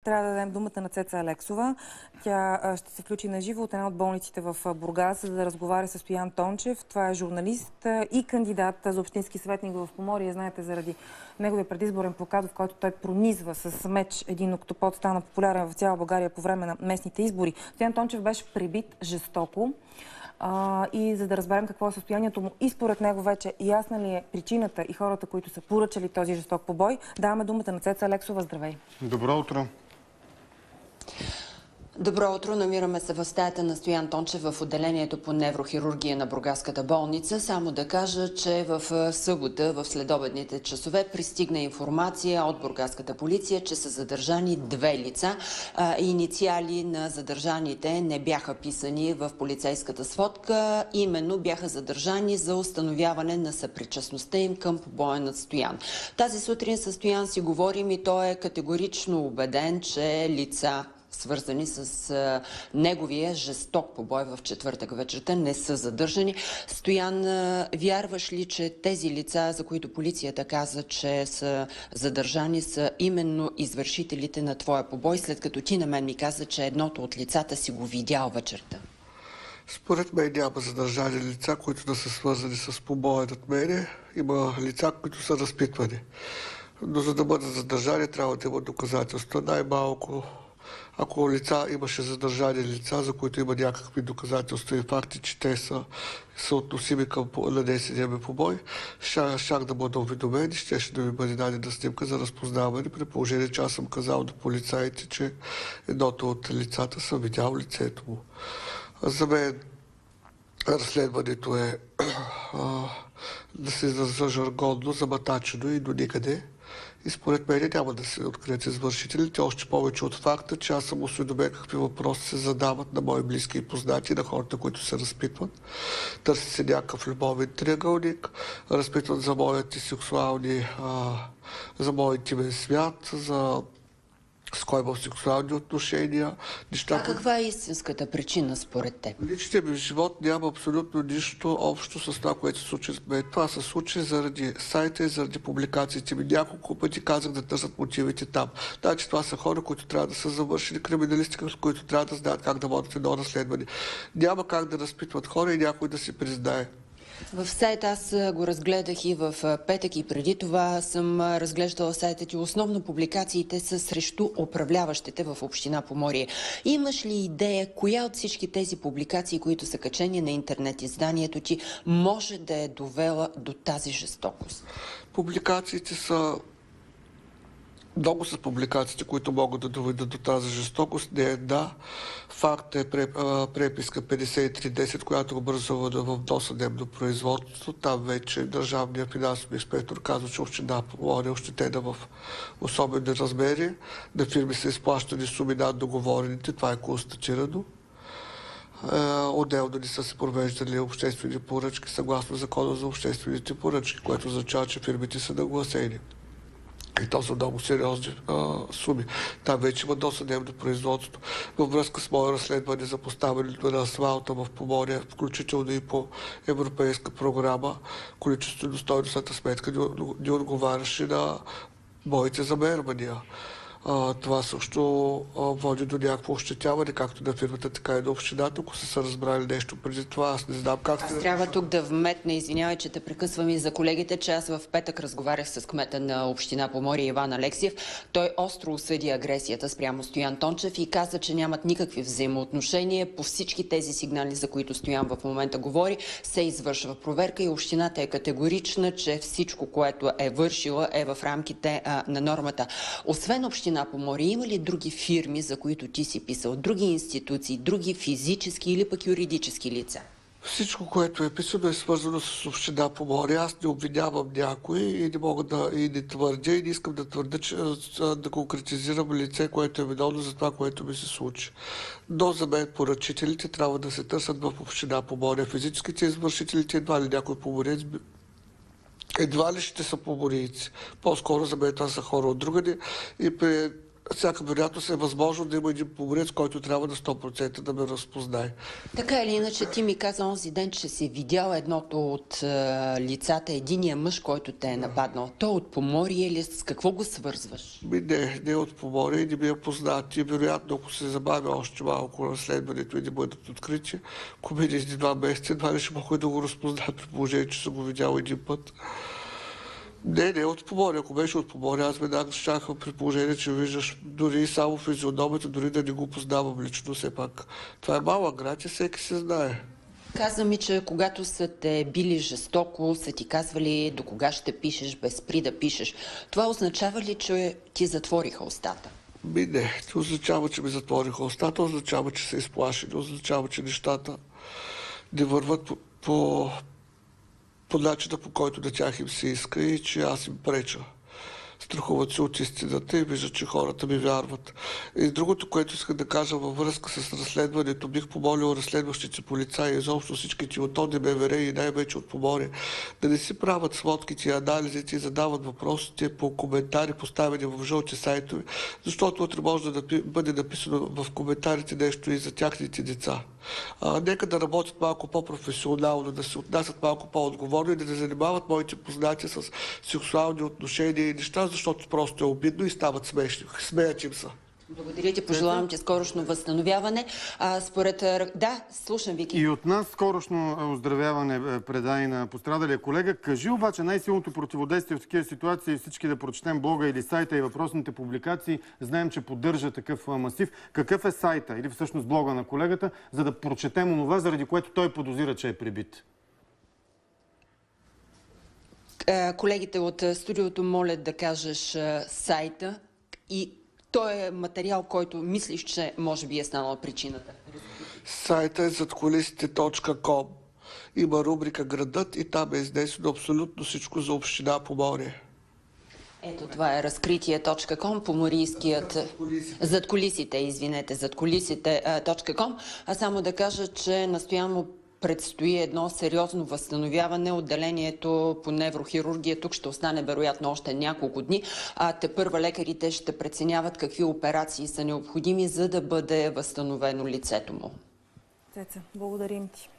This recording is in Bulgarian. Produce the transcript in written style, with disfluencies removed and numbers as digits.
трябва да дадем думата на Цеца Алексова. Тя ще се включи на живо от една от болниците в Бургас, за да разговаря с Стоян Тончев. Това е журналист и кандидат за общински съветник в Поморие. Знаете, заради неговия предизборен плакат, в който той пронизва с меч един октопод, стана популярен в цяла България по време на местните избори. Стоян Тончев беше пребит жестоко. И за да разберем какво е състоянието му и според него вече ясна ли е причината и хората, които са поръчали този жесток побой, даваме думата на Цеца Алексова. Здравей! Добро утро! Добро утро! Намираме се в стаята на Стоян Тончев в отделението по неврохирургия на Бургаската болница. Само да кажа, че в събота, в следобедните часове, пристигна информация от бургаската полиция, че са задържани две лица. Инициали на задържаните не бяха писани в полицейската сводка. Именно бяха задържани за установяване на съпричастността им към побоя над Стоян. Тази сутрин с Стоян си говорим и той е категорично убеден, че лица, свързани с неговия жесток побой в четвъртък вечерта, не са задържани. Стоян, вярваш ли, че тези лица, за които полицията каза, че са задържани, са именно извършителите на твоя побой, след като ти на мен ми каза, че едното от лицата си го видял вечерта? Според мен няма задържани лица, които да са свързани с побоя над мене. Има лица, които са разпитвани. Но за да бъдат задържани, трябва да има доказателства. Най-малко, ако лица имаше задържани лица, за които има някакви доказателства и факти, че те са съотносими към нанесения ми побой, щях да бъда уведомен и щеше да ми бъде дадена снимка за разпознаване, при положение, че аз съм казал до полицаите, че едното от лицата съм видял лицето му. За мен разследването е да се изразя жаргонно, заматачено и до никъде. И според мен няма да се открият извършителите, още повече от факта, че аз съм осведомен какви въпроси се задават на мои близки и познати, на хората, които се разпитват. Търси се някакъв любовен триъгълник, разпитват за моите сексуални, за моят интимен свят, с кой имам сексуални отношения. А каква е истинската причина според теб? Личният ми живот няма абсолютно нищо общо с това, което се случи с мен. Това се случи заради сайта и заради публикациите ми. Няколко пъти казах да търсят мотивите там. Значи това са хора, които трябва да са завършили криминалистика, с които трябва да знаят как да водят едно разследване. Няма как да разпитват хора и някой да си признае. В сайта аз го разгледах и в петък, и преди това съм разглеждала сайта ти. Основно публикациите са срещу управляващите в община Поморие. Имаш ли идея, коя от всички тези публикации, които са качени на интернет изданието ти, може да е довела до тази жестокост? Публикациите са... Много са публикациите, които могат да доведат до тази жестокост. Не една. Факт е преписка 5310, която е образувана в досъдебно производство. Там вече държавният финансов инспектор казва, че община Поморие е ощетена в особени размери. На фирми са изплащани суми над договорените. Това е констатирано. Отделно не са се провеждали обществени поръчки съгласно закона за обществените поръчки, което означава, че фирмите са нагласени. И то са много сериозни суми. Там вече има досъдебно производство. Във връзка с мое разследване за поставянето на асфалта в Поморие, включително и по европейска програма, количествено-стойностната сметка не отговаряше на моите замервания. Това също води до някакво ощетяване, както на фирмата, така и на общината, ако са разбрали нещо преди това. Аз не знам как... Аз трябва тук да вметна, извинявай, че те прекъсвам и за колегите, че аз в петък разговарях с кмета на община Поморие Иван Алексиев. Той остро осъди агресията спрямо Стоян Тончев и каза, че нямат никакви взаимоотношения. По всички тези сигнали, за които Стоян в момента говори, се извършва проверка и общината е категорична, че всичко, което е вършила, е в рамките на нормата. Освен община Поморие, има ли други фирми, за които ти си писал? Други институции, други физически или пък юридически лица? Всичко, което е писано, е свързано с община Поморие. Аз не обвинявам някой и не мога да и не твърдя и не искам да твърдя, че, да конкретизирам лице, което е виновно за това, което ми се случи. Но за мен поръчителите трябва да се търсят в община Поморие. Физическите извършителите едва ли някой поморец едва ли ще са поморийци. По-скоро за мен това са хора от другаде и при всяка вероятност е възможно да има един поморец, който трябва на 100% да ме разпознае. Така или иначе, ти ми каза онзи ден, че си видял едното от лицата, единия мъж, който те е нападнал. Той от Поморие или с какво го свързваш? Не от Поморие, не ми е познат. И вероятно, ако се забавя още малко разследването и не бъдат открити, ако мине 1-2 месеца, едва ли ще мога да го разпознат при положение, че съм го видял един път. Не от Поморие. Ако беше от Поморие, аз веднага щях при положение, че виждаш дори само физиономията, дори да не го познавам лично, все пак. Това е малък град и всеки се знае. Каза ми, че когато са те били жестоко, са ти казвали до кога ще пишеш, без спри да пишеш. Това означава ли, че ти затвориха устата? Не означава, че ми затвориха устата, означава, че се изплашили, означава, че нещата не върват по начина, по който на тях им се иска и че аз им преча. Страхуват се от истината и виждат, че хората ми вярват. И другото, което исках да кажа във връзка с разследването, бих помолил разследващите полицаи и изобщо всичките от ОДМВР и най-вече от Поморие да не си правят сводките и анализите и задават въпросите по коментари, поставени в жълти сайтове, защото утре може да бъде написано в коментарите нещо и за тяхните деца. Нека да работят малко по-професионално, да се отнасят малко по-отговорно и да не занимават моите познати с сексуални отношения и неща, защото просто е обидно и стават смешни. Смеят им са. Благодаря ти, пожелавам ти скорошно възстановяване. Да, слушам, Вики. И от нас скорошно оздравяване предай на пострадалия колега. Кажи обаче най-силното противодействие в такива ситуации, всички да прочетем блога или сайта и въпросните публикации. Знаем, че поддържа такъв масив. Какъв е сайта или всъщност блога на колегата, за да прочетем онова, заради което той подозира, че е прибит? Колегите от студиото молят да кажеш сайта и той е материал, който мислиш, че може би е станала причината. Сайта е задкулисите.com. Има рубрика Градът и там е изнесено абсолютно всичко за община Поморие. Ето това е разкритие.com, поморийският... задкулисите.com. А само да кажа, че настояно предстои едно сериозно възстановяване. Отделението по неврохирургия тук ще остане вероятно още няколко дни, а тепърва лекарите ще преценяват какви операции са необходими, за да бъде възстановено лицето му. Цеца, благодарим ти.